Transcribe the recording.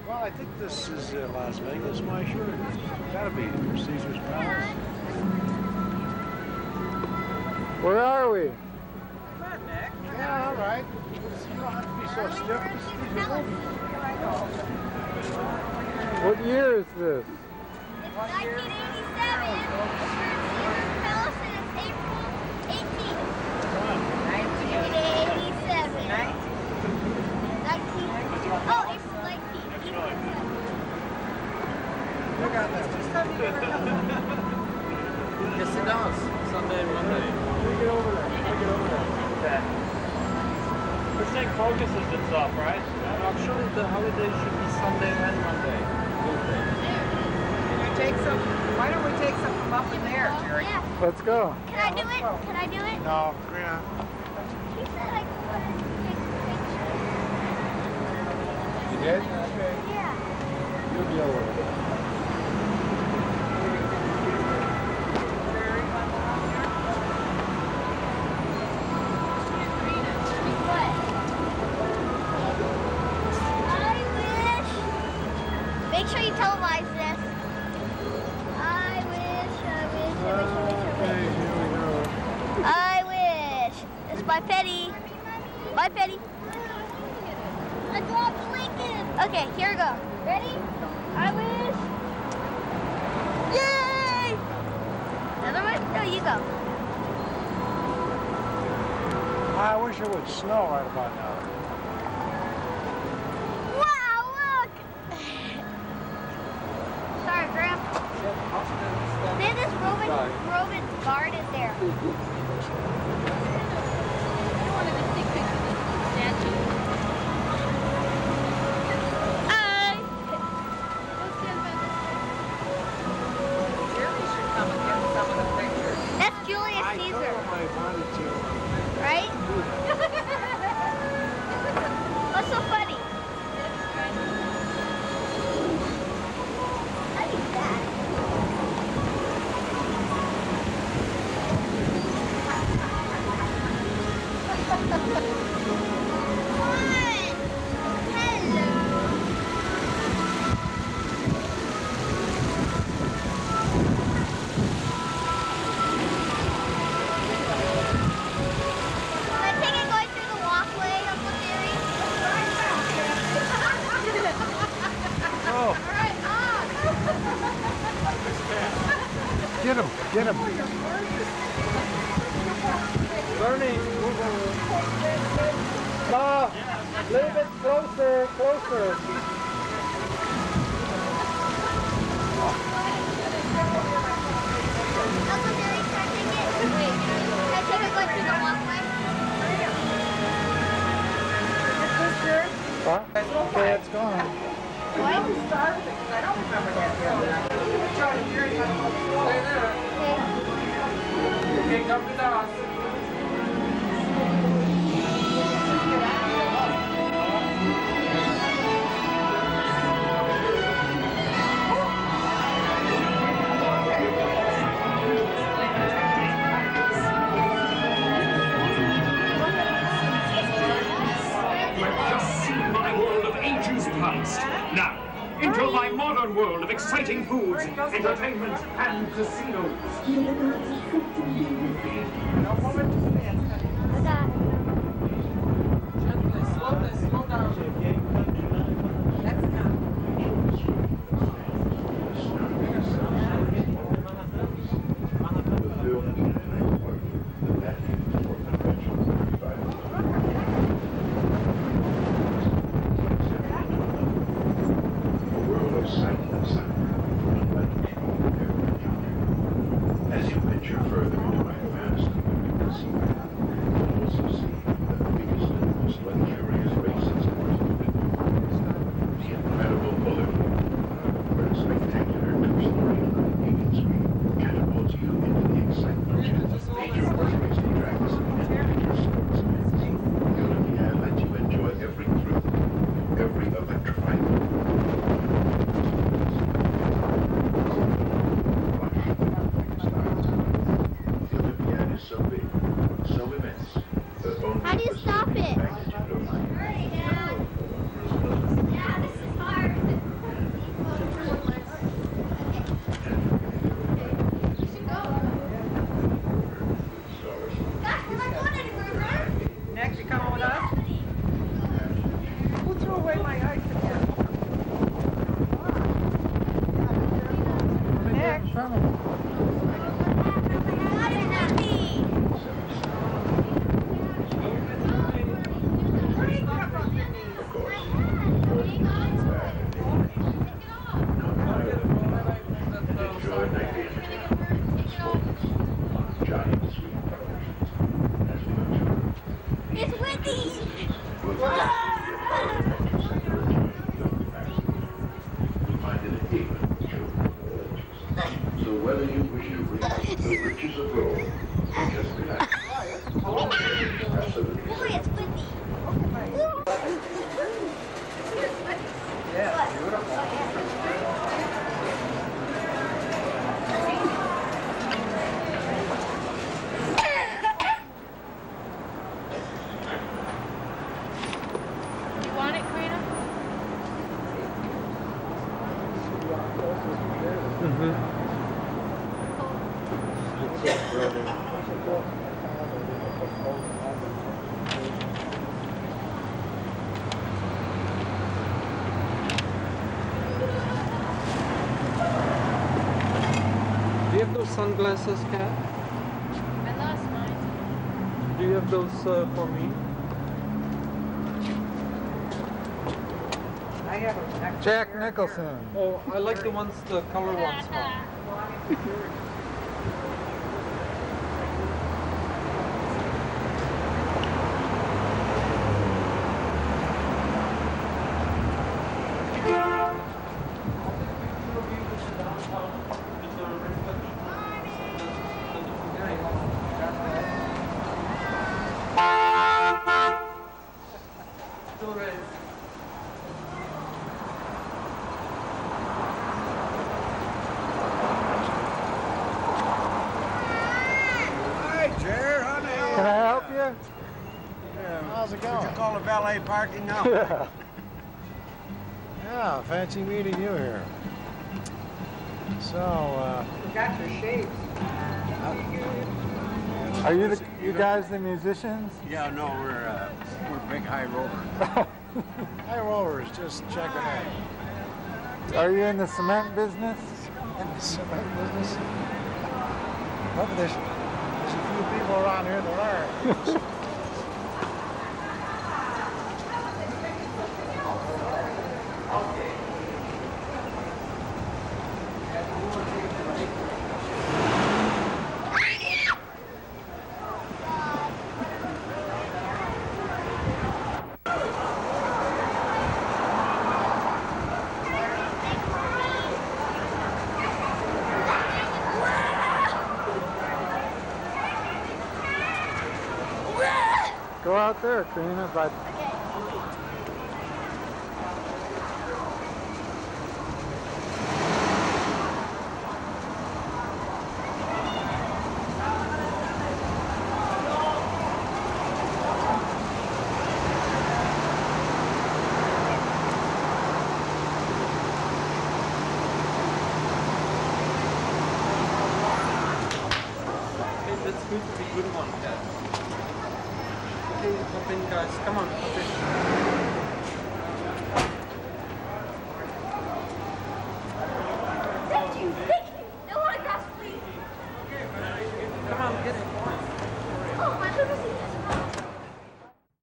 Well, I think this is Las Vegas, my sure. It's gotta be Caesar's Palace. Where are we? Come on, Nick. Yeah, all right. You don't have to be so stiff. What year is this? It's 1987. Caesar's Palace and it's April 18th. 1987. 19. Oh, April 19th. Look at that. Yes, it does. Sunday and Monday. Take it over there. Take it over there. Okay. This thing focuses itself, right? Actually, the holiday should be Sunday and Monday. Can you take some? Why don't we take some from up in there, Jerry? Yeah. Let's go. Can I do it? Can I do it? No, Karina. He said I could take a picture. You did? Okay. Yeah. You'll deal with it. What? I wish. Make sure you televise this. I wish. Okay, here we go. I wish. It's my petty. My petty. I dropped Lincoln. Okay, here we go. Ready? I wish. Yay! Another one? No, you go. I wish it would snow right about now. Wow, look! Sorry, Grandpa. There's this Roman guard in there. I wanted to take pictures of the statue. Jerry should come and get some of the pictures. That's Julius I Caesar, know my body too. right? What's so funny? I need that. Get him, get him. Bernie, Ma, a little bit closer, closer. Uncle Jerry, can I take it? Wait, can I take it going through the walkway? Huh? Okay, it's gone. What? I don't remember that. Stay there. Okay, come with us. We've just seen my world of ages past. Now, into my modern world of exciting foods, entertainment, and casinos. No moment to stand. I got Gently, slowly, slow down. That's enough. As you venture further into my vast casino, away my ice again. Nick. It's windy! So whether you wish to reach the riches of gold or just relax, absolutely. Boy, it's windy. Yeah, beautiful. You want it, Karina? Do you have those sunglasses, Kat? I lost mine. Do you have those for me? I have a neck. Jack Nicholson. Oh, I like the ones, the color ones more. Hi, Jer. How the hell? Can I help you? Yeah. How's it Did going? you call the valet parking now? Yeah. Yeah, fancy meeting you here. So, You got your shades. are you guys the musicians? Yeah, no, we're big high rollers. High rollers, just checking out. Are you in the cement business? In the cement business? Well, there's a few people around here that are. Go out there, Karina, but Hey, that's going to be good one, Kat. Okay, hop in, guys. Come on, hop in.